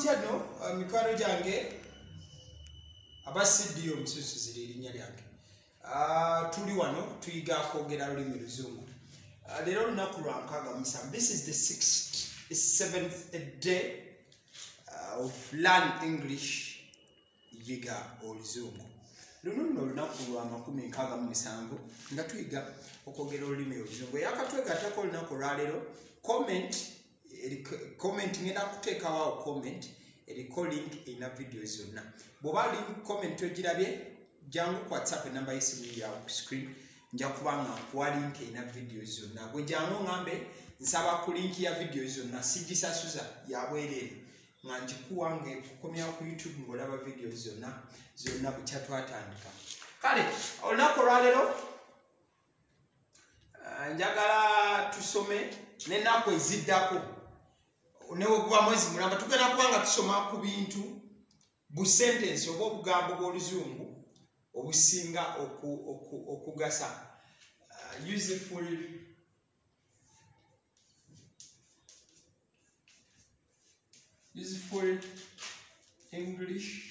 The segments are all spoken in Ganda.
mutiano mikwano jange abasidio msusu ziri linnya lyange tuli wano tuyiga kwogera lulimi luzungu lero lunaku lwa nkaaga musanvu. This is the 7th day of learn English yiga oluzungu. Luno nno lunaku lwa 67 nga tuyiga okwogera olulimi oluzungu. Yakatwegattako olunaku lwaleero comment ngenda kuteekawo comment eriko link ina video zonna. Bw'oba link comment ogirabye jangu ku WhatsApp enamba y'essimu yawe ku screen nja kubanga kuwa link ina video zonna. Gwe jangu ngambe nsaba ku link ya video zonna sigisasuza ya bwereere nga njikuwa ng'ekukomya ku YouTube ng'olaba video zonna bukya twatandika. Kale olunaku lwaleero njagala tusome n'ennaku eziddako newe guba mwezi mulamba tugenda kubanga tusoma ku bintu bu sentence oba obugambo bw'oluzungu obusinga okugasa useful English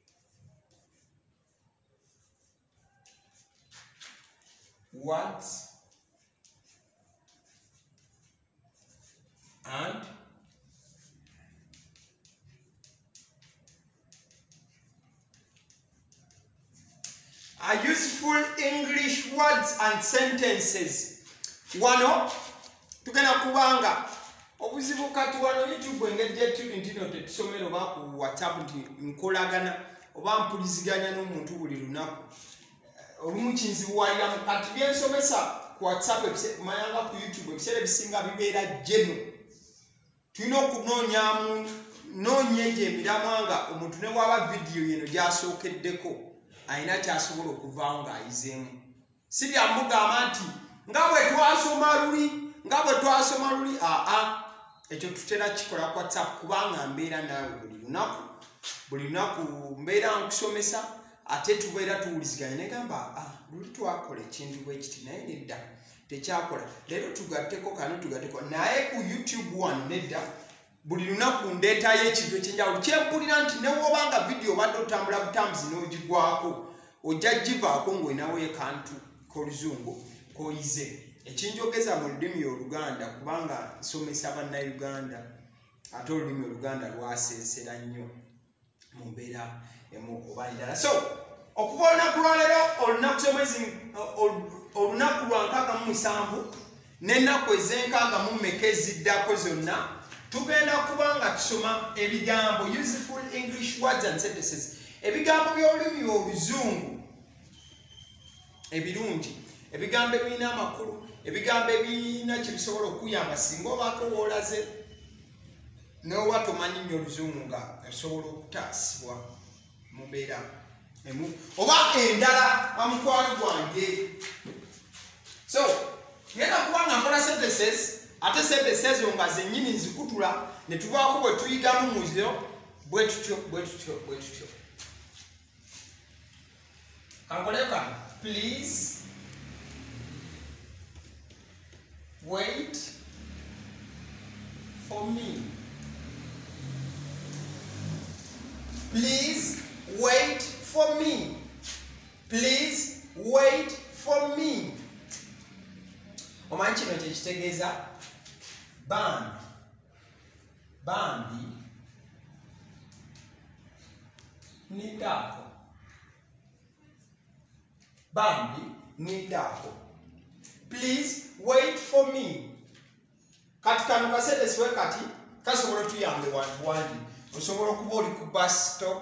words and useful English words and sentences. Wano tugenda kubanga obuzibu kati wano YouTube engedde tuli ntino tetusomero ba ku WhatsApp nti nkolagana oba mpuliziganya n'omuntu buli lunaku olumu kinzibuwalira mu kati byensomesa ku WhatsApp mayanga ku YouTube ebiseera ebisinga bibeera jeno tulina okunoonyamu noonyeje emiramwanga omuntu ne waba vidiyo yeno gyasookeddeko ayina kyasobola okuvaawo ng'ayizeemu. Si byamugamba nti nga bwe twasoma luli ekyo tutera kikola ku WhatsApp kubanga mbeera naawe buli lunaku mbeera nkusomesa ate tubeera tuwuliziganya negamba luli twakola ekintu bwe kiti naye nedda tekyakola leero tugatteko naye ku YouTube wano nedda buli lunaku ndeetayo ekintu ekyenjawulo kyempulira nti newobanga vidiyo obadde otambula butambuzi n'ogigwako ojja givaako ng'oyinawo ekantu k'oluzungu k'oyize ekinjogeza mu lulimi oluganda kubanga nsomesa bannayuganda ate olulimi oluganda lwasensera nnyo mu mbeera emu oba endala. So okuva olunaku lwaleero olunaku lwa 67 n'ennaku ez'enkaaga eziddako zonna tugenda kubanga tusoma ebigambo useful English words and sentences, ebigambo by'olulimi oluzungu ebirungi, ebigambo ebirina amakulu, ebigambo ebirina kibisobola okuyamba singa obaako woolaze n'oba tomanyi nnyo oluzungu nga osobola okutaasibwa mu mbeera emu oba endala bamukwano gwange. So ngenda kubanga nkola sentences ate sentences ezo nga zennyini nzikutula ne tubaako bwe tuyigamu muziro bwe tutyo. Kankoleka, please wait for me. Please wait for me. Please wait for me. Omanyi kino kyekitegeeza bambi nindako. Please wait for me. Kati kano kasetesiwe kati kasobola tuyambe wandi osobola okuba oli ku bus stop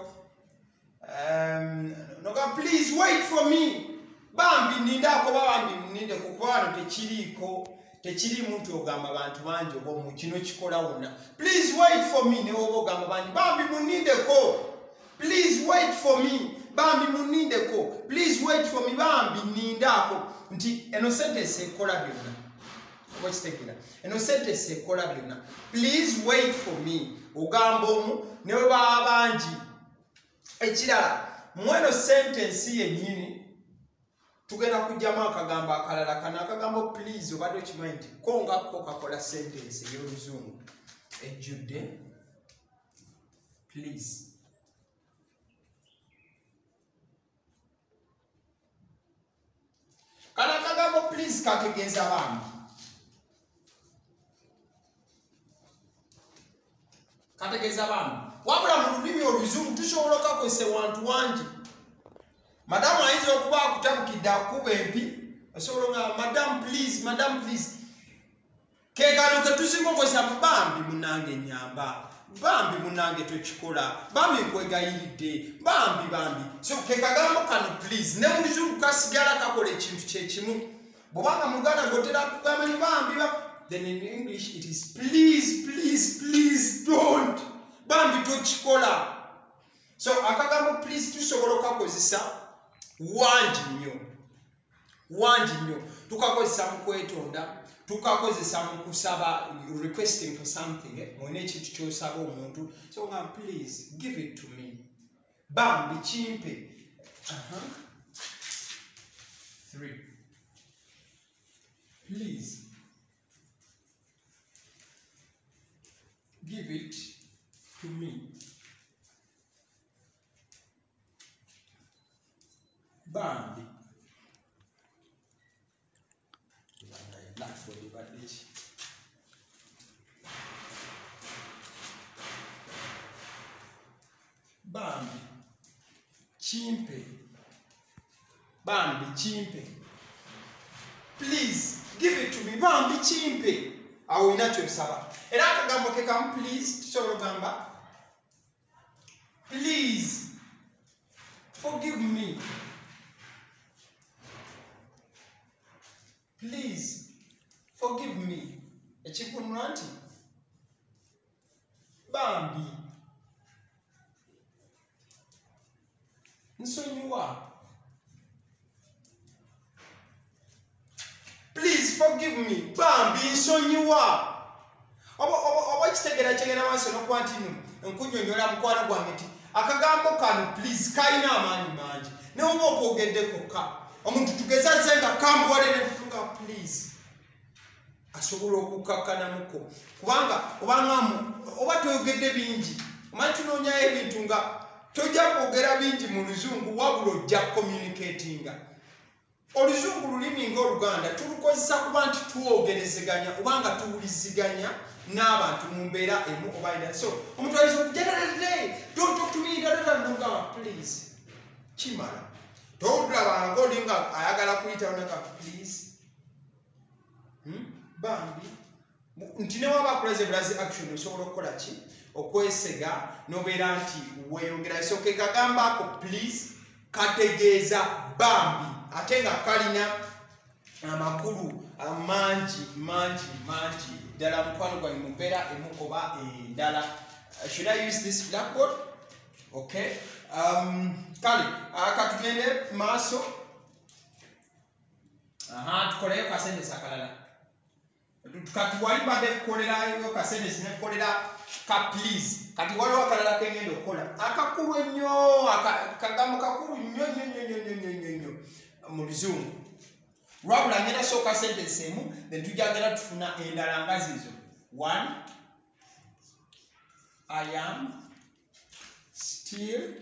noga please wait for me bambi nindako bambi ninde kukwano tekiri muntu ogamba abantu bangi oba mu kino kikola wonna. Please wait for me ne oba ogamba bangi bambi munindeko. Please wait for me bambi munindeko. Please wait for me bambi nindako. Nti eno sentence ekola byonna okitegera eno sentence ekola byonna. Please wait for me ogamba omu ne bwe baba bangi. Ekirala mweno sentence yennyini tugenda kujjamu akagambo akalala kana akagambo please obadde okimanyi nti ko nga ko kakola sentence ey'oluzungu ejjudde please. Kana kagambo please kategeeza bambi. Kategeeza bambi. Wabula mu lulimi oluzungu tusobola okukozesa wantu wangi. Madamu ayinza okuba akutabukidde akuba empi. Asobola nga madam please. Kekano ke tusinga okukozesa bambi munange nyamba. Bambi munange tokikola. Bambi nkwegayiridde. Bambi. So kekagambo kano please. Ne mu luzungu kasigala kakola ekintu kyekimu. Bwobanga mu Luganda ng'otera kugamba ni bambi then in English it is please don't. Bambi tokikola. So akagambo please tusobola okukozesa wangi nnyo. Tukakozesa mu kwetonda. Tukakozesa mu kusaba requesting for something. Mwene ekintu ky'osaba omuntu. So please give it to me. Bambi kimpe. 3. Please give it to me. Bambi. Bambi chimpe. Please give it to me. Bambi chimpe. Awo inakyo bisaba. Era akagambo ke kamu please tusobola gamba. Please forgive me. Please forgive me. Ekikunula nti bambi nsonyiwa. Please forgive me. Bambi nsonyiwa. Oba kitegeera maaso n'okuba nti nkunyonyola mukwano gwange nti akagambo kano please kalina amaanyi mangi. Ne oba okwogedde kokka omuntu tugezazze nga kambuwale ne tutunga please asobola okukakkanamuko kubanga oba toyogedde bingi omanyi tunoonyayo ebintu nga tojja kwogera bingi mu luzungu wabula ojja communicatinga. Oluzungu lulimi ng'Oluganda tulukozesa kuba nti tuwogerezeganya oba nga tuwuliziganya n'abantu mu mbeera emu oba endala. So omuntu ayinza okujja don't talk to me nga please kimala. Towulirabanga olinga ayagala kuyitawo nga please. Bambi nti ne waba akulaze bulazi action osobola okukola ki okwesega n'obeera nti weeyongera. So ke kagamba ako please kategeeza bambi ate nga kalina amakulu mangi ddala mukwano gwange mu mbeera emu oba endala. Should I use this blackboard? Okay. Kale katugende maaso. Tukoleyo kasendesi akalala. Kati wali badde kukolerayo kasendesi nekolera ka please. Kati waliwo akalala kengenda okukola akakulu ennyo kagambo kakulu nnyo mu luzungu. Wabula ngenda sooka sentence emu then tujagala tufuna endala nga zizo. 1. I am still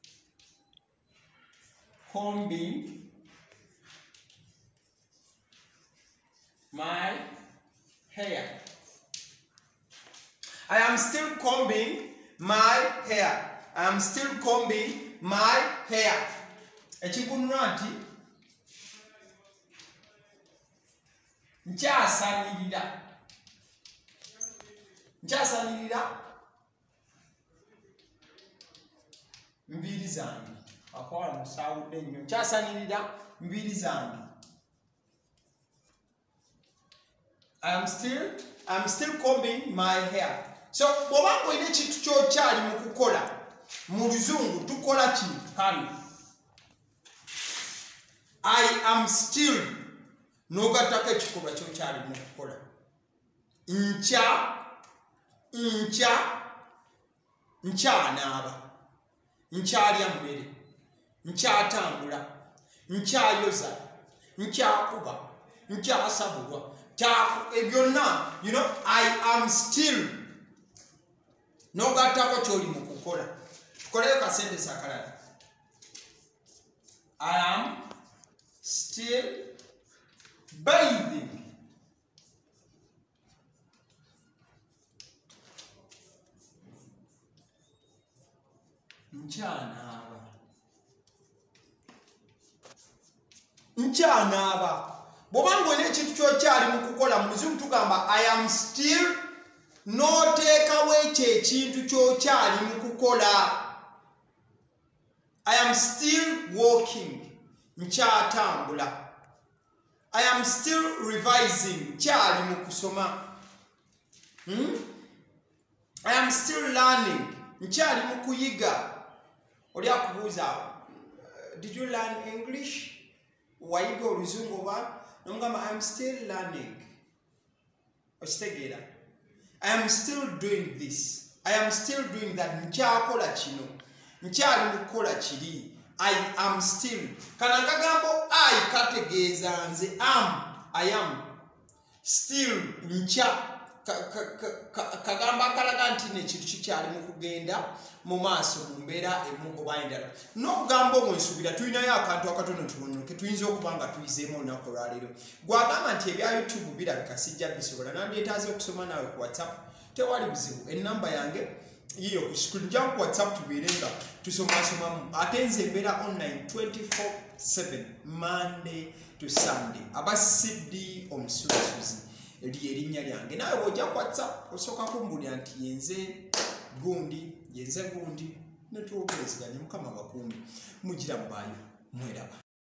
combing my hair. I am still combing my hair. I am still combing my hair. Ekikunula nti nkyasanirira nviiri zange. Akwala musaawudde nnyo. Nkyasanirira nviiri zange. I'm still combing my hair. So bw'oba olina ekintu ky'okyali mu kukola mu luzungu tukola ki kano. I am still n'ogattako ekikolwa ky'okyali mu kukola. Nkyanaaba, nkyalya mmere, nkyatambula, nkyayoza, nkyakuba, nkyasabulwa. Byonna, I am still n'ogattako ky'oli mu kukola. kukola tukoleyo ka sentence akalala I am still bathing nkyanaaba bw'obanga olina ekintu kyokyali mu kukola mu luzungu tugamba I am still n'oteekawo ekyo ekintu kyokyali mu kukola I am still walking nkyatambula I am still revising nkyali mu kusoma I am still learning nkyali mu kuyiga oli akubuuza did you learn English wayiga oluzungu oba nomugamba I am still learning okitegeera I am still doing this I am still doing that nkyakola kino nkyali mu kukola kiri I am still kana kagambo I kategeeza nze I am still nkya kagamba akalaga nti nekintu kikyali mu kugenda mu maaso mu mbeera emu oba endala n'okugamba omwensubira tulinayo akantu akatonotono ke tuyinza okuba nga tuyizeemu olunaku olwaleero gwagamba nti ebya YouTube birabika sijja bisobola nandyetaaze okusoma naawe ku WhatsApp tewali buzibu ennamba yange yiyo ku screen nja ku WhatsApp tubeere nga tusomasomamu ate nze mbeera online 24/7 Monday to Sunday abasiddi omusulasuzi erinnya lyange naawe bw'ojja ku WhatsApp osooka kumbulira nti yenze gundi netwogerezeganye mukama bakuumi mugira mubaayo mweraba